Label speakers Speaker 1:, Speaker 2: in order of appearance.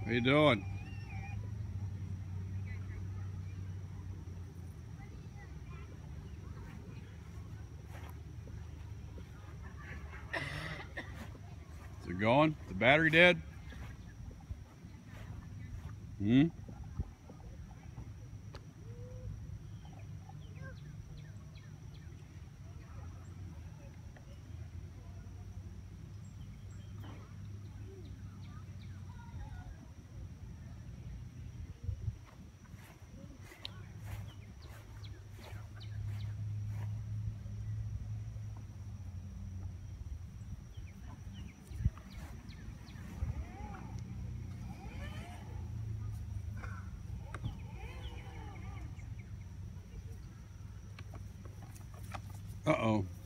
Speaker 1: How you doing? Is it going? The battery dead? Hmm? Uh-oh.